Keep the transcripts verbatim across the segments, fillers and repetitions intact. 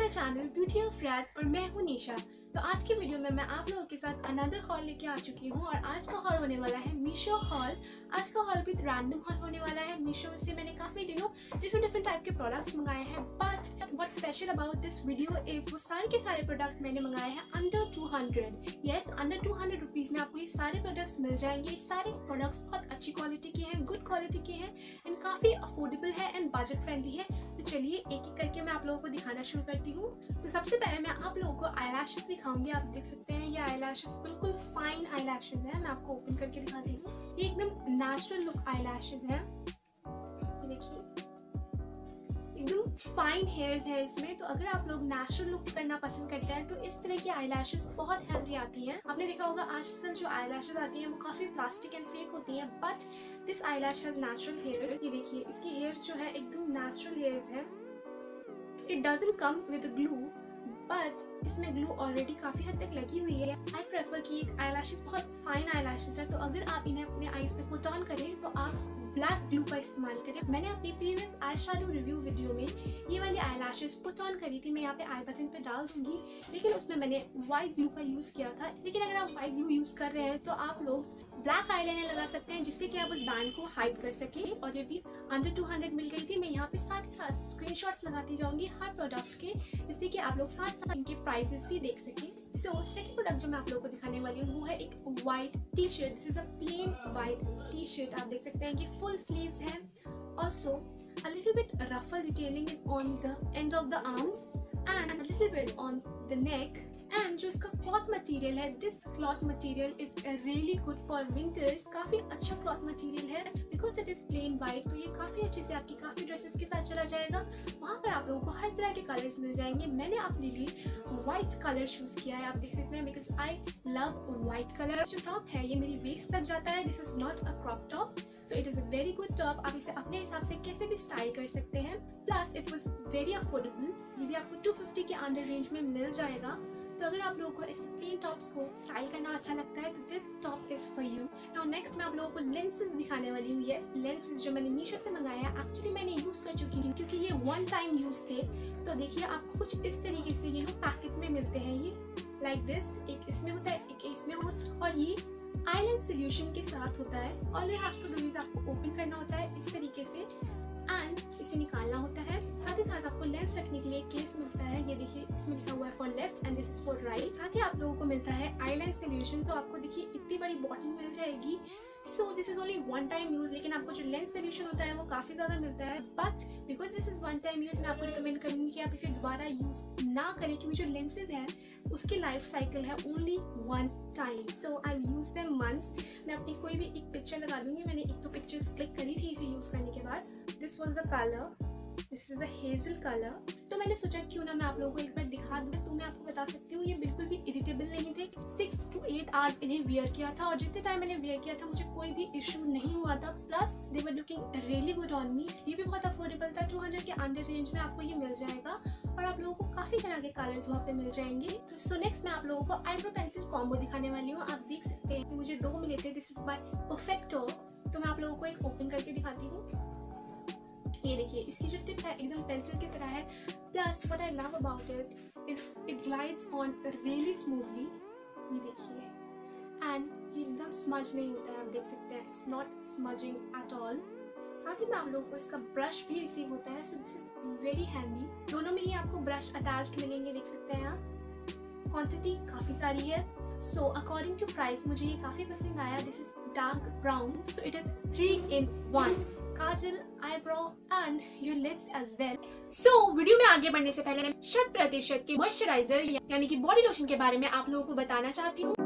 My channel beauty of Rait और मैं हूँ निशा। तो आज की वीडियो में मैं आप लोगों के साथ अनदर हॉल लेके आ चुकी हूँ और आज का हॉल होने वाला है मीशो हॉल। आज का हॉल भी रैंडम हॉल होने वाला है। मीशो से मैंने काफ़ी दिनों डिफरेंट डिफरेंट टाइप के प्रोडक्ट्स मंगाए हैं, but what special about this video is वो सारे के सारे प्रोडक्ट मैंने मंगाए हैं under two hundred. Yes, under two hundred rupees में आपको ये सारे प्रोडक्ट्स मिल जाएंगे। ये सारे प्रोडक्ट्स बहुत अच्छी क्वालिटी के हैं, गुड क्वालिटी के हैं एंड काफ़ी अफोर्डेबल है एंड बजट फ्रेंडली है। तो चलिए एक एक करके मैं आप लोगों को दिखाना शुरू करती हूँ। तो सबसे पहले मैं आप लोगों को आई लैशेस दिखाऊंगी। आप देख सकते हैं ये आई लैशेस बिल्कुल फाइन आई लैशेस है। मैं आपको ओपन करके दिखाती हूँ। ये एकदम नेचुरल लुक आई लैशेस है। देखिए एकदम फाइन हेयर्स है इसमें। तो अगर आप लोग नेचुरल लुक करना पसंद करते हैं तो इस तरह की आई लैशेस बहुत हेल्दी आती हैं। आपने देखा होगा आजकल जो आई लैशेस आती हैं वो काफ़ी प्लास्टिक एंड फेक होती हैं, but this eyelash has natural hair. ये देखिए इसकी हेयर्स जो है एकदम नेचुरल हेयर्स है। It doesn't come with glue, but इसमें ग्लू ऑलरेडी काफ़ी हद तक लगी हुई है। आई प्रेफर कि एक आई लैशेस बहुत फाइन आई लैशेस है, तो अगर आप इन्हें अपने आईज पे पुट ऑन करें तो आप ब्लैक ग्लू का इस्तेमाल करें। मैंने अपनी previous eyeshadow review video में ये वाली आई लैशेस पुट ऑन करी थी। मैं यहाँ पे आई बटन पे डाल दूंगी, लेकिन उसमें मैंने वाइट ग्लू का यूज़ किया था। लेकिन अगर आप वाइट ग्लू यूज़ कर रहे हैं तो आप लोग ब्लैक आईलाइनर लगा सकते हैं, जिससे कि आप उस बैंड को हाइड कर सकें। और ये भी अंडर टू हंड्रेड मिल गई थी। मैं यहाँ पे साथ ही साथ स्क्रीनशॉट्स लगाती जाऊंगी हर प्रोडक्ट के, जिससे कि आप लोग साथ साथ इनके प्राइसेस भी देख सकें। सो सेकंड प्रोडक्ट जो मैं आप लोगों को दिखाने वाली हूँ वो है एक white T shirt. This is a plain white T shirt. आप देख सकते हैं कि फुल स्लीव्स है। Also a little bit ruffle detailing is on the end of the arms and a little bit on the neck. And जो इसका cloth material है, this cloth material is really good for winters. काफ़ी अच्छा cloth material है because it is plain white. तो ये काफ़ी अच्छे से आपकी काफ़ी ड्रेसेस के साथ चला जाएगा। वहाँ पर आप लोगों को हर तरह के कलर्स मिल जाएंगे। मैंने अपने लिए वाइट कलर चूज़ किया है। आप देख सकते हैं because I love white colour. जो टॉप है ये मेरी वेस्ट तक जाता है। This is not a crop top, so it is a very good top. आप इसे अपने हिसाब से कैसे भी स्टाइल कर सकते हैं। Plus it was very affordable. ये भी आपको टू फिफ्टी के अंडर रेंज में मिल जाएगा। तो अगर आप लोगों को इस प्लेन टॉप्स को स्टाइल करना अच्छा लगता है तो this top is for you. Now next मैं आप लोगों को लेंसेज दिखाने वाली हूँ। यस, लेंसेज जो मैंने मीशो से मंगाया है, एक्चुअली मैंने यूज़ कर चुकी हूँ क्योंकि ये वन टाइम यूज़ थे। तो देखिए आपको कुछ इस तरीके से ये पैकेट में मिलते हैं। ये लाइक दिस, एक इसमें होता है, एक इसमें होता है, और ये आईलाइन सोल्यूशन के साथ होता है। All you have to do is आपको ओपन करना होता है इस तरीके से एंड इसे निकालना होता है। साथ ही साथ आपको लेंस रखने के लिए केस मिलता है। ये देखिए इसमें लिखा हुआ है for left and this is for right. साथ ही आप लोगों को मिलता है आईलाइन सोल्यूशन। तो आपको देखिए इतनी बड़ी बॉटल मिल जाएगी। So this is only one time use, लेकिन आपको जो लेंस सोल्यूशन होता है वो काफ़ी ज़्यादा मिलता है। But because this is one time use, मैं आपको रिकमेंड करूँगी कि आप इसे दोबारा यूज़ ना करें, क्योंकि जो लेंसेज हैं उसकी लाइफ साइकिल है only one time. So I use them months. मैं अपनी कोई भी एक पिक्चर लगा दूंगी। मैंने एक तो पिक्चर्स क्लिक करी थी इसे यूज़ करने के बाद। This was the colour, this is the hazel colour. तो मैंने सोचा क्यों ना मैं आप लोगों को एक बार दिखा दूँ। तो मैं आपको बता सकती हूँ ये बिल्कुल भी इरिटेबल नहीं थे। सिक्स टू एट आवर्स इन्हें वियर किया था और जितने टाइम मैंने वियर किया था मुझे कोई भी इशू नहीं हुआ था। Plus they were looking really good on me. ये भी बहुत अफोर्डेबल था। टू हंड्रेड के अंडर रेंज में आपको ये मिल जाएगा और आप लोगों को काफ़ी तरह के कलर्स वहाँ पे मिल जाएंगे। तो सो नेक्स्ट मैं आप लोगों को आईब्रो पेंसिल कॉम्बो दिखाने वाली हूँ। आप देख सकते हैं कि मुझे दो मिले थे। This is by Perfecto. तो मैं आप लोगों को एक ओपन करके दिखाती हूँ। ये देखिए इसकी जो टिप है एकदम पेंसिल की तरह है। Plus what I love about it is it glides on really smoothly. ये देखिए एंड ये एकदम स्मज नहीं होता है। आप देख सकते हैं it's not smudging at all. साथ ही में आप लोगों को इसका ब्रश भी रिसीव होता है। So this is very handy. दोनों में ही आपको ब्रश अटैच्ड मिलेंगे, देख सकते हैं आप। क्वांटिटी काफ़ी सारी है। सो अकॉर्डिंग टू प्राइस मुझे ये काफ़ी पसंद आया। This is dark brown, so it is three in one. Kajal, eyebrow and your lips as well. So video में आगे बढ़ने से पहले मैं शत प्रतिशत के मॉइस्चराइजर यानी कि बॉडी लोशन के बारे में आप लोगों को बताना चाहती हूँ।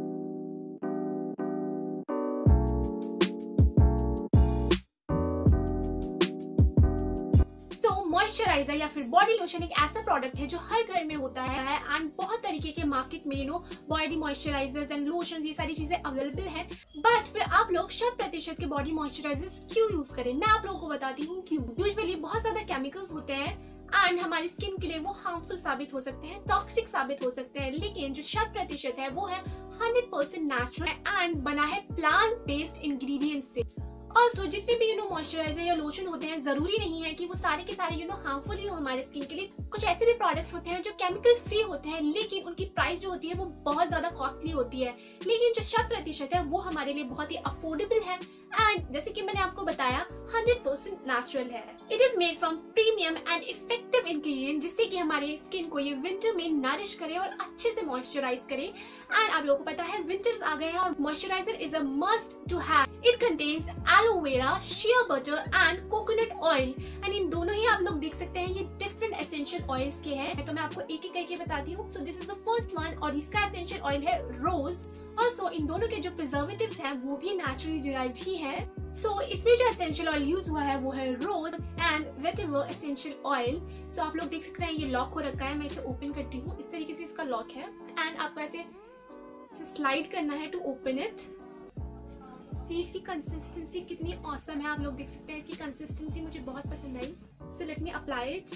मॉइस्चराइजर या फिर बॉडी लोशन एक ऐसा प्रोडक्ट है जो हर घर में होता है एंड बहुत तरीके के मार्केट में you know body moisturisers and lotions ये सारी चीजें अवेलेबल है। बट फिर आप लोग शत प्रतिशत के बॉडी मॉइस्चराइजर्स क्यों यूज करें, मैं आप लोगों को बताती हूँ क्यों। यूजुअली बहुत ज्यादा केमिकल्स होते हैं एंड हमारी स्किन के लिए वो हार्मफुल साबित हो सकते हैं, टॉक्सिक साबित हो सकते हैं। लेकिन जो शत प्रतिशत है वो है हंड्रेड परसेंट नेचुरल एंड बना है प्लांट बेस्ड इंग्रेडिएंट्स से। ऑल्सो जितने भी यू नो मॉइस्चराइजर या लोशन होते हैं, जरूरी नहीं है कि वो सारे के सारे यू नो हार्मफुल ही हो हमारे स्किन के लिए। कुछ ऐसे भी प्रोडक्ट्स होते हैं जो केमिकल फ्री होते हैं, लेकिन उनकी प्राइस जो होती है वो बहुत ज्यादा कॉस्टली होती है, लेकिन जो शत प्रतिशत है वो हमारे लिए बहुत ही अफोर्डेबल है एंड जैसे कि मैंने आपको बताया हंड्रेड परसेंट नेचुरल है। It is made from premium and effective ingredient, जिससे कि हमारे स्किन को ये विंटर में नरिश करे और अच्छे से मॉइस्चराइज करे। एंड आप लोगों को पता है विंटर्स आ गए हैं और moisturiser is a must to have. It contains aloe vera, shea butter and coconut oil and इन दोनों ही आप लोग देख सकते हैं ये डिफरेंट एसेंशियल ऑयल्स के हैं, तो मैं आपको एक एक करके बताती हूँ। So this is the first one और इसका एसेंशियल ऑयल है रोज। ऑल्सो इन दोनों के जो प्रिजर्वेटिव्स हैं वो भी नेचुरली डिराइव्ड ही है। सो so, इसमें जो एसेंशियल ऑयल यूज हुआ है वो है rose and vetiver essential oil. So आप लोग देख सकते हैं ये लॉक हो रखा है, मैं इसे ओपन करती हूँ। इस तरीके से इसका लॉक है एंड आपको ऐसे इसे स्लाइड करना है टू ओपन इट। सी इसकी कंसिस्टेंसी कितनी ऑसम है, आप लोग देख सकते हैं इसकी कंसिस्टेंसी मुझे बहुत पसंद आई। So let me apply it.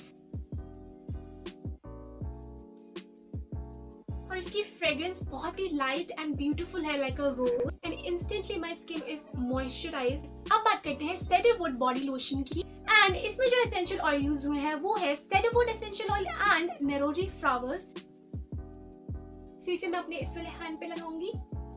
और इसकी फ्रेग्रेंस बहुत ही लाइट एंड ब्यूटीफुल है, like a rose and instantly my skin is moisturised. अब बात करते हैं सेडरवुड बॉडी लोशन की एंड इसमें जो एसेंशियल ऑयल यूज हुए हैं वो है cedarwood essential oil and neroli flowers. So इसे मैं अपने इस वाले हैंड पे लगाऊंगी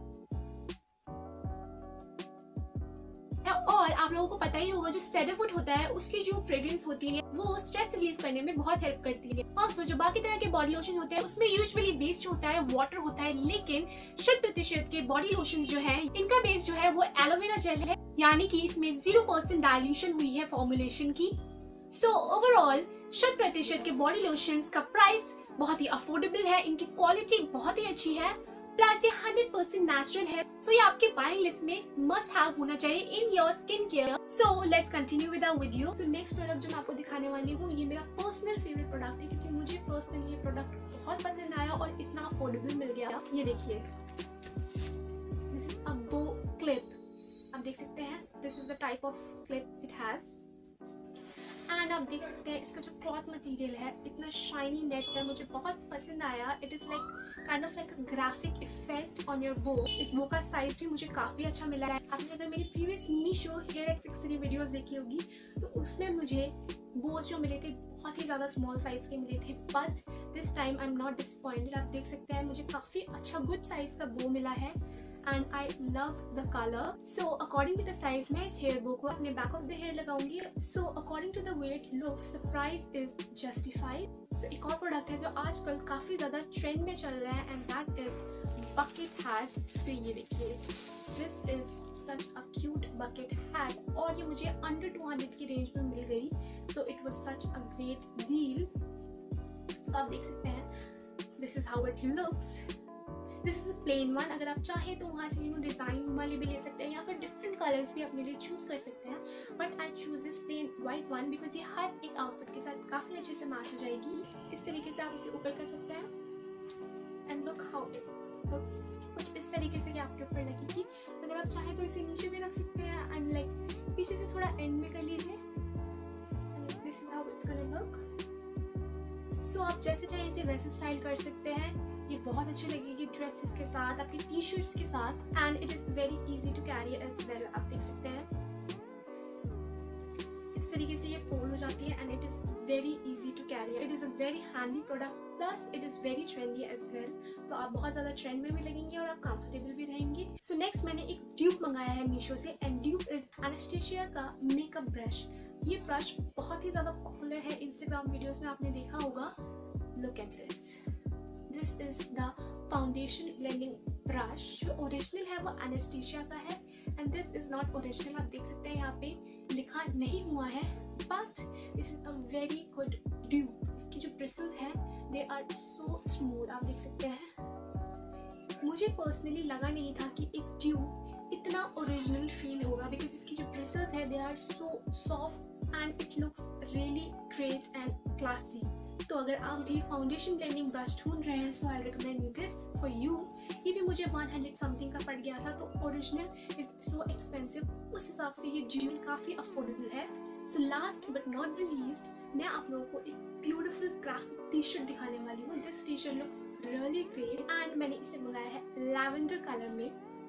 और आप लोगों को पता ही होगा जो सेडरवुड होता है उसकी जो फ्रेग्रेंस होती है वो स्ट्रेस रिलीफ करने में बहुत हेल्प करती है। और जो बाकी तरह के बॉडी लोशन होते हैं उसमें यूजुअली बेस जो होता है वाटर होता है, लेकिन शत प्रतिशत के बॉडी लोशन जो है इनका बेस जो है वो एलोवेरा जेल है, यानी कि इसमें जीरो परसेंट डाइल्यूशन हुई है फॉर्मुलेशन की। सो ओवरऑल शत प्रतिशत के बॉडी लोशंस का प्राइस बहुत ही अफोर्डेबल है, इनकी क्वालिटी बहुत ही अच्छी है, प्लस ये हंड्रेड परसेंट नेचुरल है, तो ये आपके बाइंग लिस्ट में मस्ट हैव होना चाहिए in your skin care. So let's continue with our video. So next product जो मैं आपको दिखाने वाली हूँ ये मेरा पर्सनल फेवरेट प्रोडक्ट है, क्योंकि मुझे पर्सनली ये प्रोडक्ट बहुत पसंद आया और इतना अफोर्डेबल मिल गया। ये देखिए, दिस इज अ बो क्लिप। आप देख सकते हैं this is the type of clip it has and आप देख सकते हैं इसका जो क्लॉथ मटेरियल है इतना शाइनी नेट है, मुझे बहुत पसंद आया। It is like kind of like a graphic effect on your bow. इस बो का साइज भी मुझे काफी अच्छा मिला है। आपने अगर मेरी previous Meesho hair accessory videos देखी होगी तो उसमें मुझे बोज जो मिले थे बहुत ही ज्यादा स्मॉल साइज के मिले थे, but this time I am not disappointed. आप देख सकते हैं मुझे काफी अच्छा गुड साइज का बो मिला है and I love the color. So according to the size मैं इस hair bow को अपने back of the hair लगाऊंगी। So according to the way it looks, the price is justified. So एक और product है जो आजकल काफी ज्यादा trend में चल रहा है and that is bucket hat। So ये देखिए, this is such a cute bucket hat और ये मुझे under टू हंड्रेड की रेंज में मिल गई। So it was such a great deal। तो आप देख सकते हैं this is how it looks। This is a plain one. अगर आप चाहें तो वहाँ से यू नो डिजाइन वाले भी ले सकते हैं या फिर डिफरेंट कलर्स भी अपने लिए चूज कर सकते हैं, but I choose this plain white one because ये हर एक आउटफिट के साथ काफी अच्छे से मैच हो जाएगी। इस तरीके से आप इसे ऊपर कर सकते हैं and look how it looks. कुछ इस तरीके से आपके ऊपर लगेगी। अगर आप चाहें तो इसे नीचे भी रख सकते हैं एंड लाइक पीछे से थोड़ा एंड में कर लीजिए। This is how it's gonna look. So आप जैसे चाहे इसे वैसे स्टाइल कर सकते हैं। ये बहुत अच्छी लगेगी ड्रेसेस के साथ, आपकी टी शर्ट्स के साथ and it is very easy to carry as well. आप देख सकते हैं इस तरीके से ये फोल्ड हो जाती है and it is very easy to carry. It is a very handy product, plus it is very trendy as well. तो आप बहुत ज्यादा ट्रेंड में भी लगेंगे और आप कंफर्टेबल भी रहेंगे। सो नेक्स्ट मैंने एक ड्यूब मंगाया है मीशो से एंड ड्यूब इज एनास्टेशिया का मेकअप ब्रश। ये ब्रश बहुत ही ज्यादा पॉपुलर है, इंस्टाग्राम वीडियोस में आपने देखा होगा। Look at this, this is the foundation blending brush. जो ओरिजिनल है वो एनास्टेशिया का है and this is not original. आप देख सकते हैं यहाँ पे लिखा नहीं हुआ है, but this is a very good dupe. इसकी जो ब्रिसल्स हैं दे आर सो स्मूथ। आप देख सकते हैं मुझे पर्सनली लगा नहीं था कि एक ड्यूब इतना ओरिजिनल फील होगा बिकॉज इसकी जो ब्रिसल्स है they are so soft and it looks really great and classy. तो अगर आप भी फाउंडेशन ब्लेंडिंग ब्रश ढूंढ रहे हैं so I recommend this for you. ये भी मुझे वन हंड्रेड समथिंग का पड़ गया था, तो ओरिजिनल इज सो एक्सपेंसिव, उस हिसाब से ये जेन्युइन काफ़ी अफोर्डेबल है। So last but not the least मैं आप लोगों को एक ब्यूटीफुल ग्राफिक टी शर्ट दिखाने वाली हूँ। This T shirt looks really great and मैंने इसे मंगाया है लैवेंडर कलर में।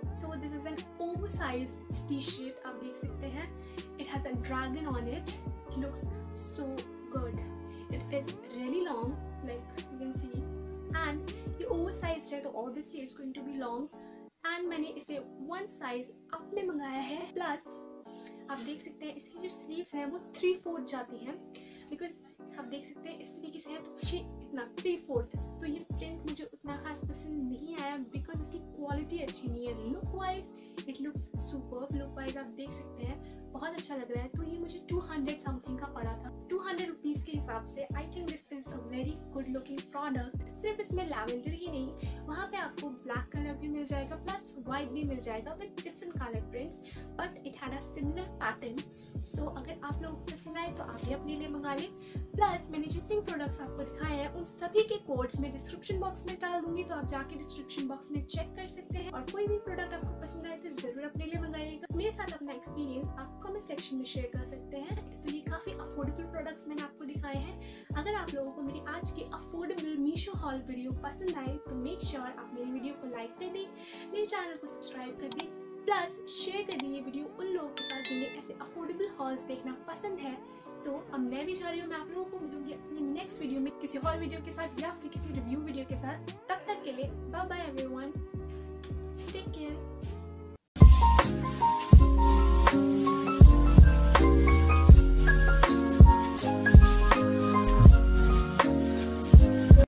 So this is an oversize T shirt, आप देख सकते हैं. It has a dragon on it. It looks so good. It is really long, like you can see. And ये ओवरसाइज है तो obviously it's going to be long. And मैंने इसे one size up में मंगाया है. प्लस आप देख सकते हैं इसकी जो स्लीव्स हैं वो थ्री फोर्थ जाती हैं, बिकॉज आप देख सकते हैं इस तरीके से है तो मुझे इतना थ्री फोर्थ. तो ये प्रिंट मुझे उतना खास पसंद नहीं आया बिकॉज इसकी क्वालिटी अच्छी नहीं है. Look wise it looks superb. Look wise आप देख सकते हैं बहुत अच्छा लग रहा है. तो ये मुझे टू हंड्रेड समथिंग का पड़ा था. टू हंड्रेड रुपीज़ के हिसाब से I think this is a very good looking product. सिर्फ इसमें लैवेंडर ही नहीं, वहाँ पे आपको ब्लैक कलर भी मिल जाएगा प्लस वाइट भी मिल जाएगा with different colour prints, but it had a similar pattern. So अगर आप लोगों को पसंद आए तो आप भी अपने लिए मंगा लें. प्लस मैंने जितने प्रोडक्ट्स आपको दिखाए हैं उन सभी के कोड्स मैं डिस्क्रिप्शन बॉक्स में डाल दूंगी, तो आप जाके डिस्क्रिप्शन बॉक्स में चेक कर सकते हैं. और कोई भी प्रोडक्ट आपको पसंद आए तो जरूर अपने लिए मंगाइएगा. मेरे साथ अपना एक्सपीरियंस आप कमेंट सेक्शन में शेयर कर सकते हैं. तो ये काफ़ी अफोर्डेबल प्रोडक्ट्स मैंने आपको दिखाए हैं. अगर आप लोगों को मेरी आज की अफोर्डेबल मीशो हॉल वीडियो पसंद आए तो मेक श्योर sure आप मेरी वीडियो को लाइक कर दें, मेरे चैनल को सब्सक्राइब कर दें, प्लस शेयर कर दें ये वीडियो उन लोगों के साथ जिन्हें ऐसे अफोर्डेबल हॉल्स देखना पसंद है. तो अब मैं भी चाह रही हूँ मैं आप लोगों को मिलूंगी अपनी नेक्स्ट वीडियो में किसी हॉल वीडियो के साथ या फिर किसी रिव्यू वीडियो के साथ. तब तक के लिए bye bye everyone, take care.